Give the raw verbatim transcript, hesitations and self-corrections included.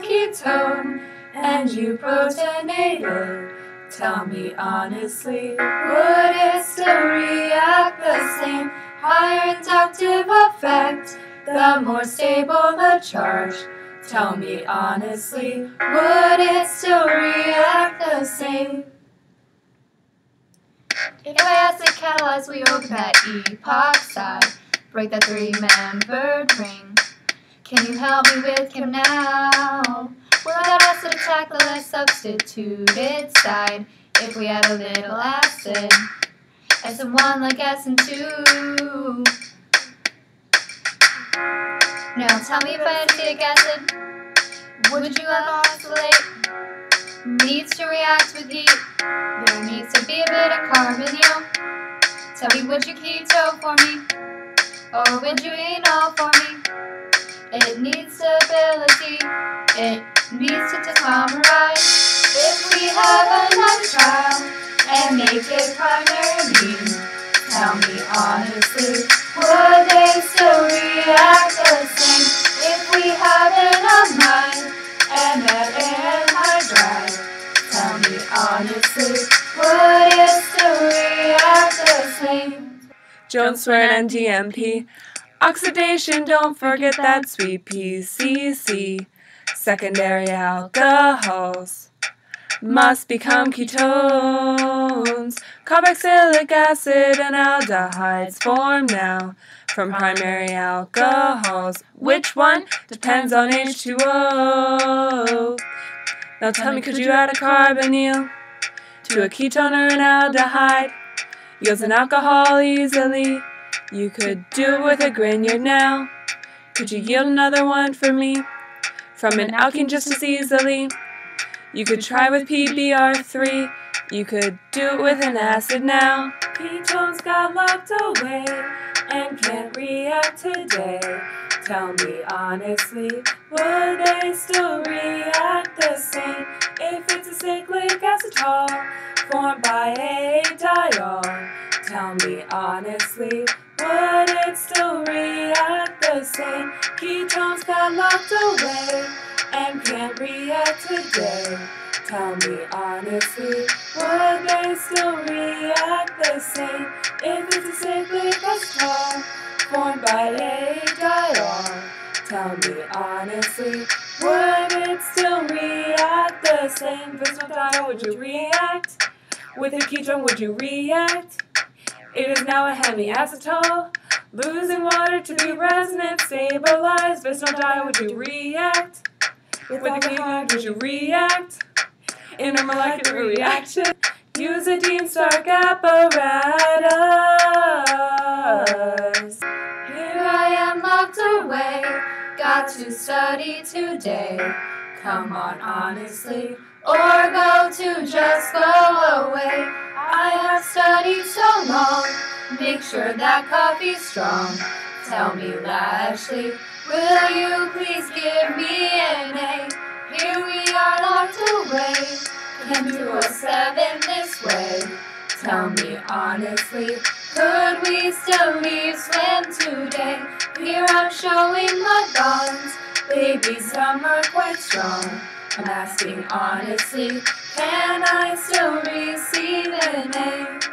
ketone and you protonated. Tell me honestly, would it still react the same? Higher inductive effect, the more stable the charge. Tell me honestly, would it still react the same? If I acid catalyze, we open that epoxide, break that three-membered ring. Can you help me with chem now? Will that acid attack the less substituted side if we add a little acid? S N one like S N two. Now tell me if I had acetic acid, would you ethoxylate? Needs to react with heat. There needs to be a bit of carbonyl. Tell me, would you keto for me? Or would you enol for me? It needs stability. It needs to tautomerize. If we have a nice trial and make it primary mean, tell me honestly, would they still react the same? If we have an amide and that anhydride, tell me honestly, would it still react the same? Jones swear and D M P. Oxidation, don't forget that sweet P C C. Secondary alcohols must become ketones. Carboxylic acid and aldehydes form now from primary alcohols. Which one? Depends on H two O. Now tell me, could you add a carbonyl to a ketone or an aldehyde? Yields an alcohol easily. You could do it with a Grignard now. Could you yield another one for me from an alkene just as easily? You could try with P B R three. You could do it with an acid now. Ketones got locked away and can't react today. Tell me honestly, would they still react the same if it's a cyclic acetol formed by a diol? Tell me honestly, would it still react the same? Ketones got locked away and can't react today. Tell me honestly, would they still react the same if it's a cyclic acetol formed by a diol? Tell me honestly, would it still react the same? Bisphenol diol, would you react? With a ketone, would you react? It is now a hemiacetol, losing water to be resonance stabilized. Bisphenol diol, would you react? With a ketone, would you react? Intermolecular reaction, use a Dean Stark apparatus. Here I am locked away, got to study today. Come on honestly, or go to just go away. I have studied so long, make sure that coffee's strong. Tell me Lashley, will you please give me an A? Here we are locked away, can do a seven this way. Tell me honestly, could we still leave swim today? Here I'm showing my bonds, baby some are quite strong. I'm asking honestly, can I still receive an A?